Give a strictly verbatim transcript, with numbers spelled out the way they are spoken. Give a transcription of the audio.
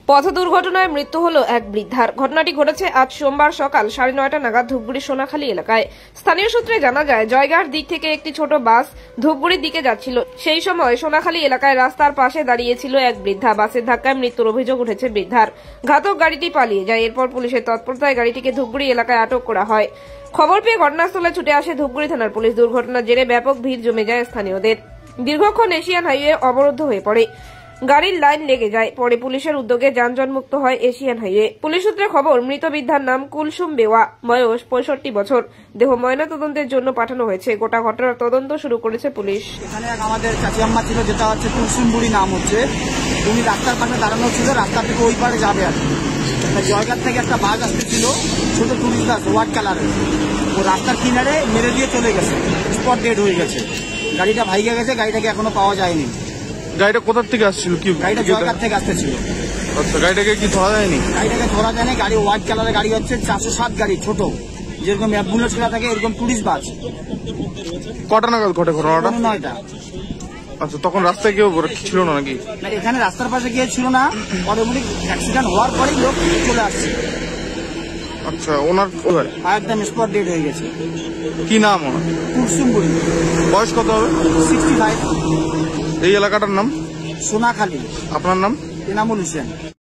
পথ দুর্ঘটনায় মৃত্যু হলো এক বৃদ্ধার। ঘটনাটি ঘটেছে আজ সোমবার সকাল সাড়ে নয়টা নাগাদ ধূপগুড়ির সোনাখালী এলাকায়। স্থানীয় সূত্রে জানা যায়, জয়গাঁর দিক থেকে একটি ছোট বাস ধূপগুড়ির দিকে যাচ্ছিল। সেই সময় সোনাখালী এলাকায় রাস্তার পাশে দাঁড়িয়েছিল এক বৃদ্ধা। বাসের ধাক্কায় মৃত্যুর অভিযোগ উঠেছে বৃদ্ধার। ঘাতক গাড়িটি পালিয়ে যায়। এরপর পুলিশের তৎপরতায় গাড়িটিকে ধূপগুড়ি এলাকায় আটক করা হয়। খবর পেয়ে ঘটনাস্থলে ছুটে আসে ধূপগুড়ি থানার পুলিশ। দুর্ঘটনার জেরে ব্যাপক ভিড় জমে যায় স্থানীয়দের। দীর্ঘক্ষণ এশিয়ান হাইওয়ে অবরুদ্ধ হয়ে পড়ে। গাড়ির লাইন লেগে যায়। পরে পুলিশের উদ্যোগে যানজট মুক্ত হয় এশিয়ান হাইওয়ে। পুলিশ সূত্রে খবর, মৃত বৃদ্ধার নাম কুলসুম বেওয়া, বয়স পঁয়ষট্টি বছর। দেহ ময়না তদন্তের জন্য পাঠানো হয়েছে। গোটা ঘটনার তদন্ত শুরু করেছে পুলিশ। এখানে আমাদের চাচিয়াম্মা ছিল, যেটা হচ্ছে কুলসুম বুড়ি নাম হচ্ছে। উনি রাস্তার পাশে দাঁড়ানো ছিল, রাস্তা থেকে ওই পারে যাবে আর কি। জয়গাঁ থেকে একটা বাস আসতেছিল, ছোট টুরিস্ট বাস, হোয়াইট কালারের। ও রাস্তার কিনারে মেরে দিয়ে চলে গেছে, স্পট ডেড হয়ে গেছে। গাড়িটা ভাইগে গেছে, গাড়িটাকে এখনো পাওয়া যায়নি। গাড়িটা কোথা থেকে আসছিল? কি গাড়িটা জয়গাঁ থেকে আসতেছিল। আচ্ছা, গাড়িটাকে কি ধরা যায়নি? গাড়িটাকে ধরা যায়নি। গাড়ি হোয়াইট কালারের গাড়ি হচ্ছে চারশো সাত গাড়ি, ছোট, যেরকম অ্যাম্বুলেন্স গুলা থাকে এরকম টুরিস্ট বাস। কটা নাগাদ ঘটে ঘটনাটা? নয়টা। আচ্ছা, তখন রাস্তায় কেউ ছিল না নাকি? এখানে রাস্তার পাশে গিয়ে ছিল না, অটোমেটিক অ্যাক্সিডেন্ট হওয়ার পরেই লোক চলে আসছে। আচ্ছা, ওনার একদম স্পট ডেড হয়ে গেছে। কি নাম ওনার? কুলসুম বুড়ি। বয়স কত হবে? Sixty five. এই এলাকাটার নাম? সোনাখালী। আপনার নাম? এনামুল হোসেন।